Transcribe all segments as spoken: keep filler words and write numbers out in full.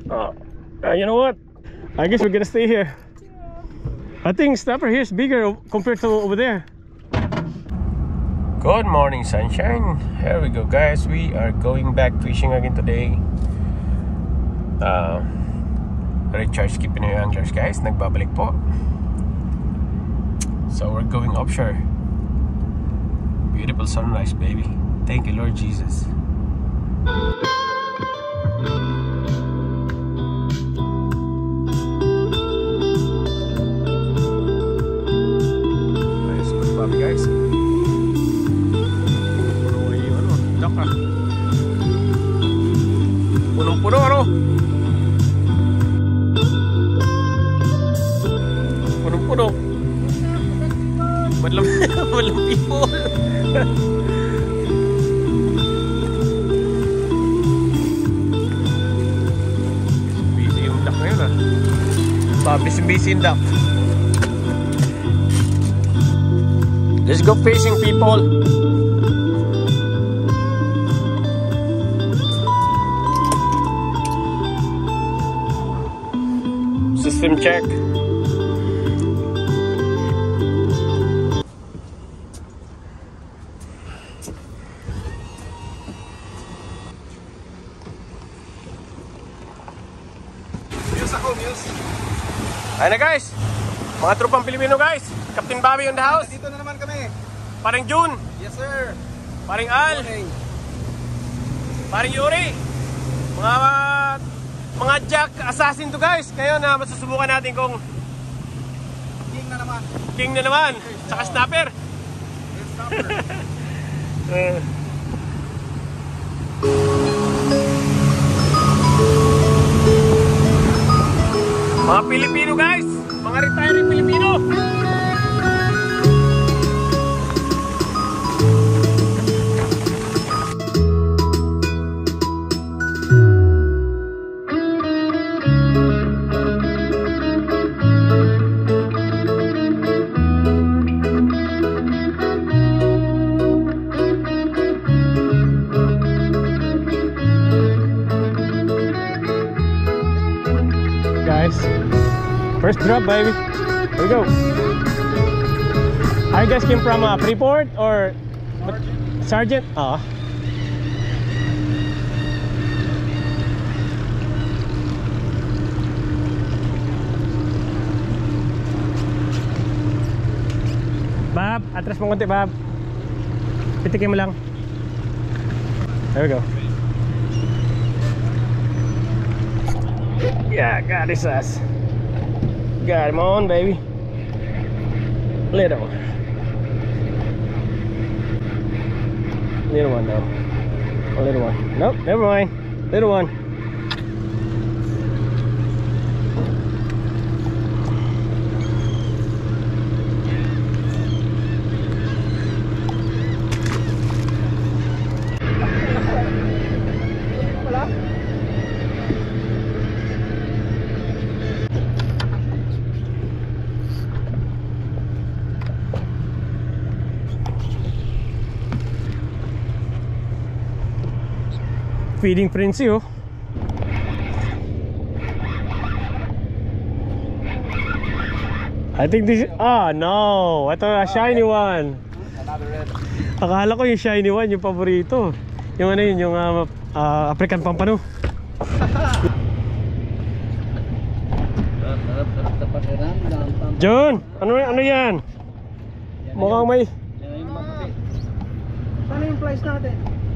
Uh, uh, you know what? I guess we're gonna stay here. I think snapper here is bigger compared to over there. Good morning, sunshine. Here we go, guys. We are going back fishing again today. Uh, Recharge keeping yung anglers, guys. Nagbabalik po. So we're going offshore. Beautiful sunrise, baby. Thank you, Lord Jesus. Nice, good puppy, guys. Puno yung ano, duck ah. Punong-puno, ano? Punong-puno. Walang, walang people. Busy yung duck ngayon ah. Busy-busy yung duck. Let's go fishing, people. System check. Ayan na, guys, mga tropang Pilipino, guys. Captain Bobby on the house. Dito na naman kami. Paring June. Yes, sir. Paring Al. Paring Yuri. Mga mga Jack assassin to, guys. Ngayon na uh, masusubukan natin kung King na naman. King na naman. Saka snapper. Yes, snapper. uh. Mga Pilipino, guys. Mga retiring Pilipino. Guys, first drop, baby. Here we go. Are you guys came from uh, Freeport or Sargent? Ah. Bab, atras mo konti, Bab. Pitikin mo lang. There we go. Yeah, got his ass. Got him on, baby. Little. Little one, though. A little one. Nope, never mind. Little one. Feeding frenzy, oh. I think this is, ah no, ito a shiny one. Another red. Akala ko yung shiny one yung paborito. Yung ano yun, yung uh, uh, African Pampano. John, ano ano yan? Mukhang may. Paano yung flies natin?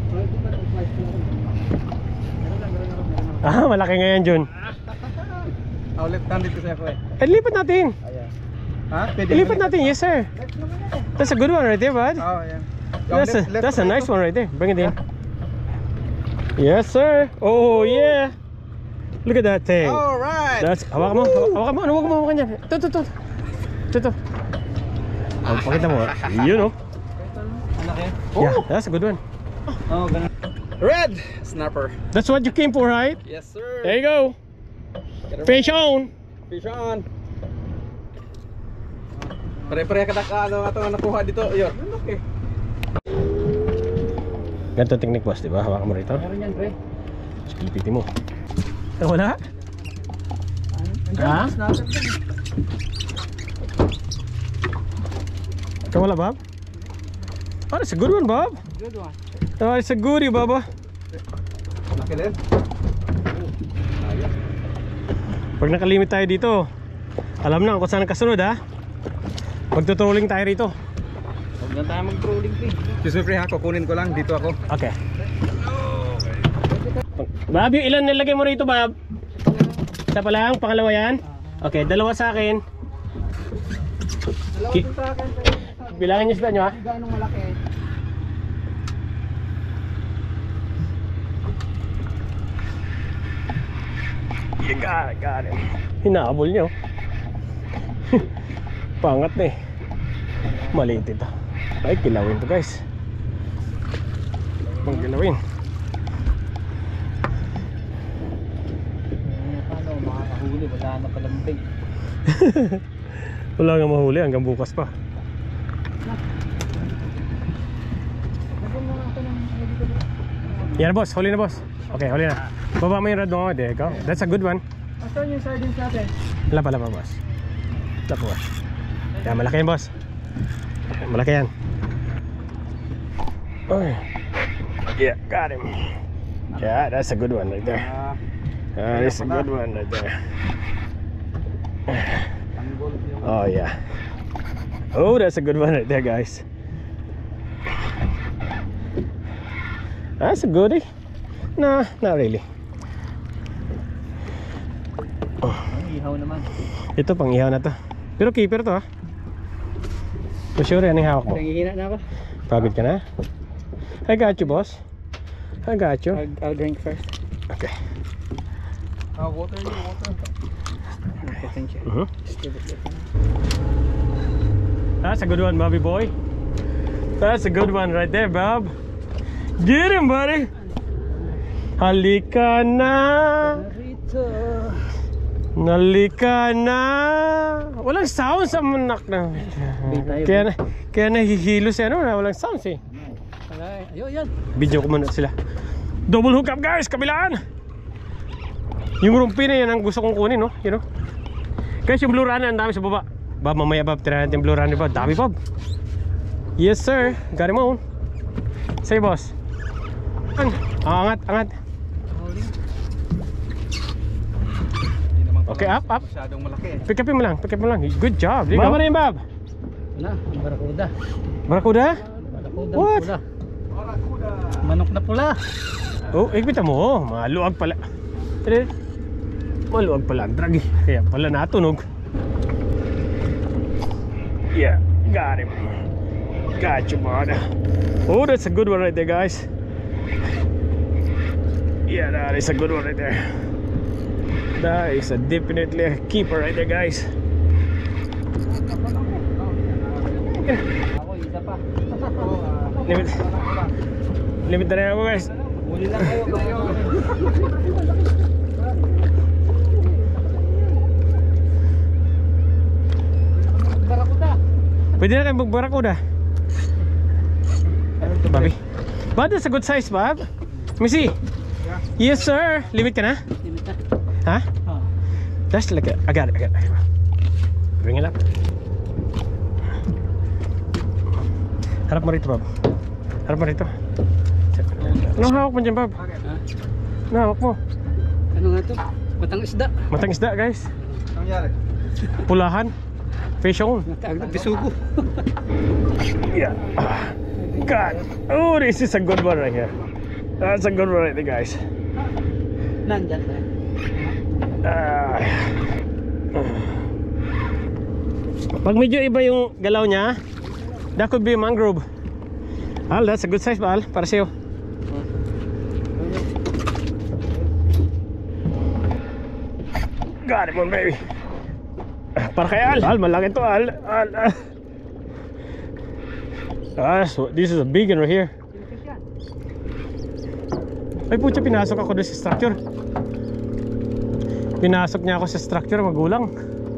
Ah, malaki nga yan, John. Ah, ulit nandito kasi ako eh. Eh, lipat natin. Ayan. Ha? Pwede Lipat natin, yes sir. That's a good one right there, bud. Oh, yeah. That's a, that's a nice one right there. Bring it in. Yes sir. Oh yeah. Look at that thing. All right. That's, hawakan mo. Hawakan mo. Ano, huwag mo hawakan yan. Ito, ito, ito. Ito, ito. Oh, pakita mo. Yun, oh. Yeah, that's a good one. Oh, ganun. Red snapper. That's what you came for, right? Yes, sir. There you go. Fish on. Fish on. Pare-pare ka ka ano ato nga nakuha dito. Ayun. Okay. Ganito technique, boss, di ba? Hawakan mo rito. Meron yan, pre. Skilipitin mo. Eh, wala? Ha? Ikaw wala, Bob? Oh, that's a good one, Bob. Good one. Oh, it's a goodie, Bob. Laki din. Pag nakalimit tayo dito, alam na kung saan kasunod, ha? Magtutrolling tayo rito. Huwag na tayo mag-trolling, pre. Excuse me, pre, ha? Kukunin ko lang. Dito ako. Okay. Bob, yung ilan nilagay mo rito, Bob? Isa pa lang, pangalawa yan? Okay, dalawa sa akin. Dalawa Ki- din sa akin. Bilangin niyo sila nyo, ha? Gano'ng malaki? You got it, got it. Hinahabol nyo. Pangat na eh. Maliit ito. Ay, kilawin to, guys. Pang kilawin. Paano makakahuli? Wala na palang bait. Wala nga mahuli hanggang bukas pa. Yan, boss. Huli na, boss. Okay, huli na. Baba mo yung rod mo. There you go. That's a good one. Asan yung sardines natin? Wala pa, wala pa, boss. Wala pa, boss. Yan, malaki yan, boss. Malaki yan. Okay. Yeah, got him. Yeah, that's a good one right there. Ah, Uh, that's a good one right there. tanggol yung... Oh, yeah. Oh, that's a good one right there, guys. That's a goodie. Nah, not really. Oh, Ang ihaw naman. ito pang ihaw na to. Pero keeper to, ha. For sure yan yung hawak mo. Nangihina na ako. Pagod ka na? I got you, boss. I got you. I'll, I'll drink first. Okay. Ah, water yun, water. Okay, thank you. Mhm. Just give it there. That's a good one, Bobby boy. That's a good one right there, Bob. Get him, buddy. Halika na. Rito. Nalika na. Walang sounds sa manak na. tayo, Kaya, na, kaya nahihilo siya, ano? Walang sounds eh. Ayun, yan. Video ko muna sila. Double hookup, guys, kabilaan. Yung rumpi na yan ang gusto kong kunin, no? You know? Guys, yung blue runner, ang dami sa baba. Bob, mamaya, Bob, tira natin yung blue runner, Bob. Dami, Bob. Yes, sir. Got him on. Say, boss. Ang, angat, angat. Okay, up, up. Masyadong malaki eh. Pick upin mo lang, pick up mo lang. Good job. Mama na yun, Bob. Wala, barakuda. Barakuda? Barakuda What? pula. Barakuda. Manok na pula. Oh, ikita mo. Maluwag pala. Tara. Maluwag pala ang drag eh. Kaya pala natunog. Yeah, got him. Got you, man. Oh, that's a good one right there, guys. Yeah, that is a good one right there. That is a definitely a keeper right there, guys. Ako, isa pa. Limit. Limit na rin ako, guys. Huli lang kayo. Barakuda. Pwede na kayo magbarakuda. Bobby. Bob, that's a good size, Bob. Let me see. Yes, sir. Limit ka na? Limit na. Ha? Oh. That's like a, I got it, I got it, I got it. Bring it up. Harap mo rito, Bob. Harap mo rito. Anong hawak mo dyan, Bob? Ha? Anong hawak mo? Ano nga to? Matang isda. Matang isda, guys. Anong nangyari? Pulahan. Fish on. Natawag ng bisugo. Yeah. God. Oh, this is a good one right here. That's a good one right there, guys. Nandyan pa. Ah. Pag medyo iba yung galaw niya, that could be a mangrove. Al, that's a good size, Al, para sa'yo. Got it, one baby. Para kay Al. Al, malaki to, Al. Al, Al. Ah, so this is a big one right here. Ay, putya, pinasok ako doon sa structure. Pinasok niya ako sa structure, magulang.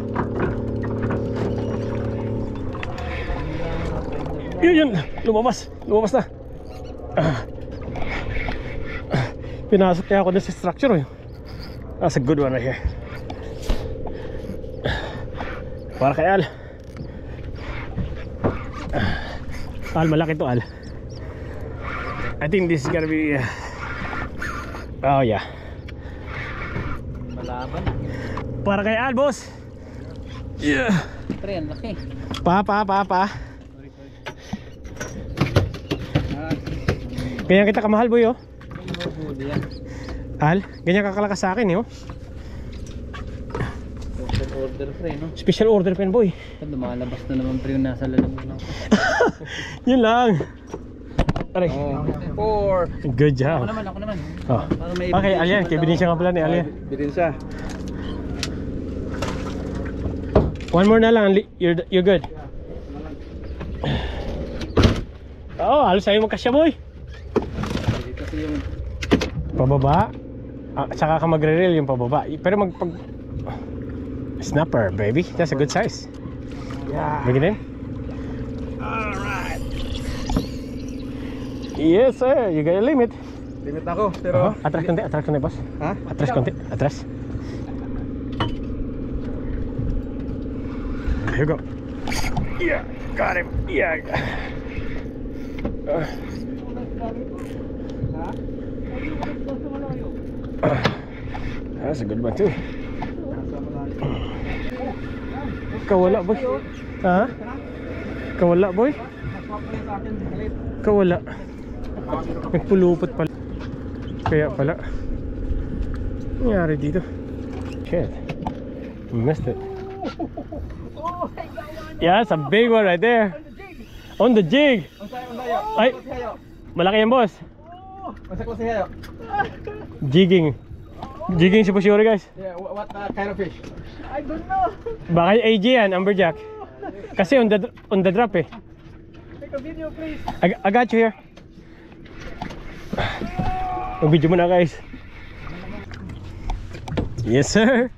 Yun, yun. Lumabas. Lumabas na. Ah. Pinasok niya ako doon sa structure. Eh. That's a good one right here. Para kay Al. Al, malaki to Al. I think this is gonna be uh... oh yeah. Malaban. Para kay Al, boss. Yeah. Pre, ang laki. Pa, pa, pa, pa. Sorry, sorry. Ah, Ganyan kita kamahal, boy, oh. huli yan. Al, ganyan kakalakas sa akin, eh, oh. Special order, pre, no? Special order pen, boy. Lumalabas na naman, pre, yung nasa lalamunan ko. Yun lang. Aray. Oh. Four. Good Ako job. naman, ako naman. Oh. Para may Okay, Al yan. Kay Benicia ka pala ni Al yan. Benicia. One more na lang. You're, you're good. Oo, oh, halos sa'yo magkasya, boy. Dito kasi yung... Pababa. Ah, saka ka magre-reel yung pababa. Pero mag... Pag... Snapper, baby. That's a good size. Yeah. Bigyan din. Alright. Yes, sir. You got a limit. Limit ako, pero... Uh-huh. Atras konti, atras konti, boss. Ha? Atras konti, atras. Here you go. Yeah, got him. Yeah. Uh. Uh, that's a good one too. Kawala, boy. Ha? Kawala, boy. Kawala. Nagpulupot pala. Kaya pala. Nangyari dito. Shit. Missed it. Yeah, it's a big one right there. On the jig. Ay, malaki yan, boss. Masa ko siya. Jigging. Jigging si Pusyori, guys. Yeah, what uh, kind of fish? I don't know. Baka yung A J yan, amberjack. Kasi on the on the drop eh. Take a video, please. I, I got you here. Mag-video mo na, guys. Yes, sir.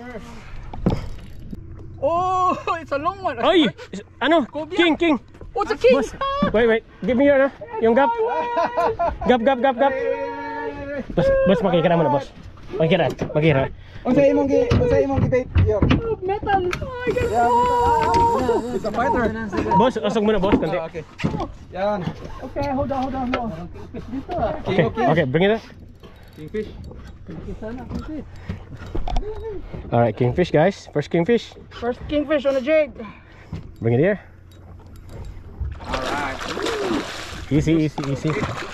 Oh, it's a long one. Oy! Ano? King, king. Oh, it's a king. Boss, wait, wait. Give me your, ano? Yung gap. Gap, gap, gap, gap. Boss, boss, makikira mo na, boss. Makikira, makikira. Ang sa imong gi, ang sa imong debate, yo. Metal. Oh my god. Yeah, it's a fighter. Boss, asog mo na, boss. Kanti. Okay. Yan. Okay, hold on, hold on, hold on. Kingfish dito ah. Okay, okay, bring it up. Kingfish. Kingfish sana, kingfish. Alright, kingfish, guys. First kingfish. First kingfish on the jig. Bring it here. Alright. Easy, easy, easy.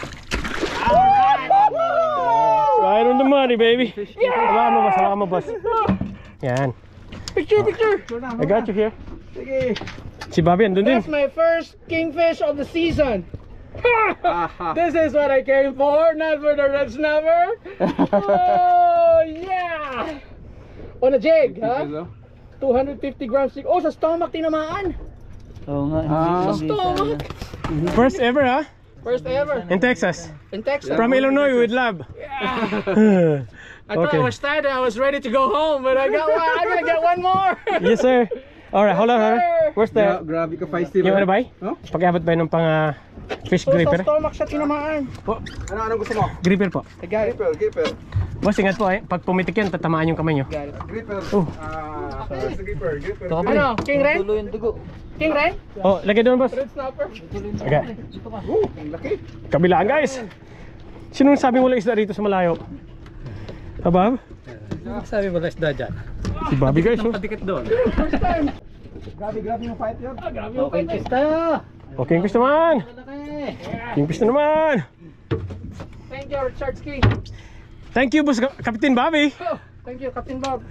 Right on the money, baby. Hawakan mo, boss. Hawakan mo, boss. Yan. Picture, picture. I got you here. Sige. Si Bobby, andun din. That's my first kingfish of the season. This is what I came for, not for the red snapper. Oh yeah! On a jig, huh? two hundred fifty grams. Oh, sa stomach tinamaan. Oo nga. Sa stomach. First ever, huh? First ever In Texas. in Texas. From Illinois with lab. Yeah. I thought Okay. I was tired. I was ready to go home, but I got one. I'm gonna get one more. Yes, sir. Alright, hold on, hold on. Where's Yeah, the... grabe ka feisty. Yung ano ba? Huh? Pag-abot ba ng pang uh, fish So, sa gripper? stomach siya tinamaan. Po, Ano, anong gusto mo? gripper po. I got it. Gripper, gripper. Boss, ingat po eh. Pag pumitik yan, tatamaan yung kamay nyo. Got it. Gripper. Oh. Ah, uh, gripper, gripper. Ano? King Ren? Tulo yung dugo. King Ren? Oh, lagay doon, boss. Red snapper. Okay. Oh, ang laki. Kabilaan, guys. Sino sabi wala isda rito sa malayo? Habab? Sabi mo lang isda dyan. Si Bobby, guys. Oh. Kadikit doon. First time. Grabe, grabe yung fight yun. Ah, grabe yung Okay, fight. kista. Okay, Kingfish naman. Kingfish na naman. Thank you, Richard Ski. Thank you, boss. Captain Bobby. Oh, thank you, Captain Bob.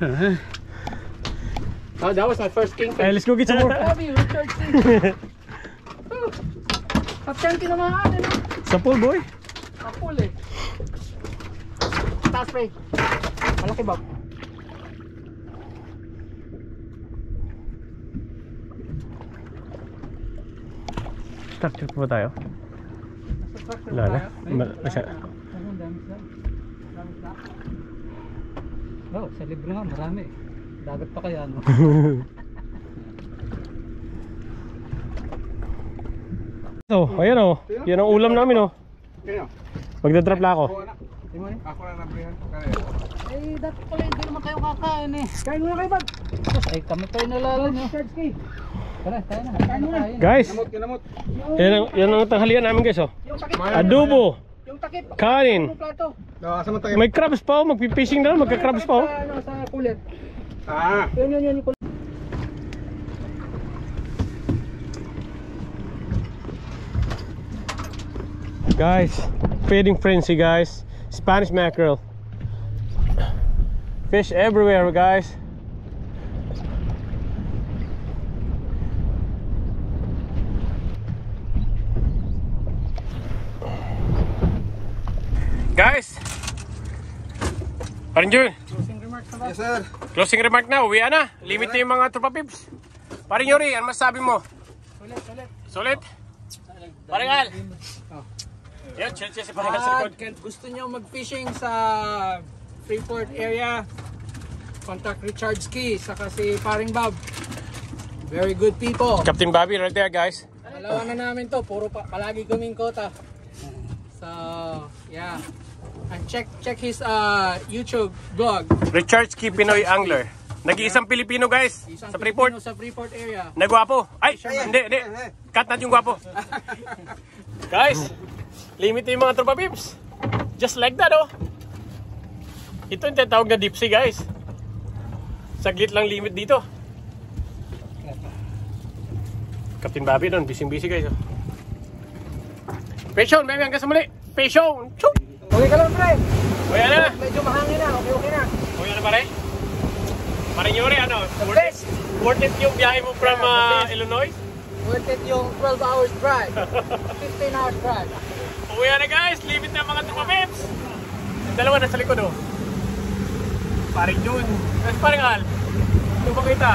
Oh, that was my first kingfish. Eh, let's go get some more. Love you, Richard Ski. Oh, Captain tinamaan, ano? Sa pool, boy. Kapul eh. Taas, pre. Malaki, Bob. Structure po tayo. Wala na. Ma- Masa- Oh, sa libre nga, marami. Dagat pa kaya, no? So, ayan o. Yan ang ulam namin o. Kaya? Magdadrop na ako. Ako na nabrihan. Eh, dati pala hindi naman kayo kakain eh. Kain muna kayo, Bob. Tapos ay kami pa inalalan nyo. Charge key. Tara, tayo na. Kain muna. Guys, Kinamot, kinamot. yan ang, yan ang tanghalian namin guys oh. Yung takip. Adobo, Yung takip. kanin. Yung plato. Ah, asa man tayo? May crabs pa oh, magpipishing na lang, magka-crabs pa oh. Sa, ano, sa kulit. Ah. Yun, yun, yun. Yung kulit. Guys, feeding frenzy guys. Spanish mackerel. Fish everywhere guys. Guys, Paring Jun, Yes, sir. closing remark na, uwi na. Limit na yung mga tropa pips. Paring Yuri, ano masabi mo? Sulit, sulit. Sulit? Paring Al. Yan, chill chill si Paring Al sa At likod. kung gusto nyo mag-fishing sa Freeport area, contact Richard Ski, saka si Paring Bob. Very good people. Captain Bobby right there guys. Dalawa na namin to, puro pa, palagi kaming kota. So, yeah. And check check his uh, YouTube vlog. Richard Ski Pinoy Angler. Nag-iisang Pilipino guys Isang sa Freeport. Pilipino sa Freeport area. Nagwapo. Ay, hindi, hindi. Cut natin yung gwapo. Guys, limit yung mga tropa pips. Just like that oh. Ito yung tinatawag na deep sea guys. Saglit lang limit dito. Captain Bobby doon, busy-busy guys oh. Passion, baby, hanggang sa muli. Passion! Chuk! Okay ka lang, pre. O yan na. Medyo mahangin na. Okay, okay na. O yan na pare. Paring Yuri, ano? The Worth it, best. worth it yung biyahe mo from uh, Illinois? Worth it yung twelve hours drive. fifteen hours drive. Uwi na guys, limit na mga tropa pips. Yung dalawa nasa likod oh. Paring Jun. Mas paring Al. Ito makita.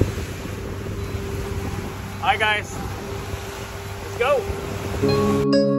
Hi guys. Let's go.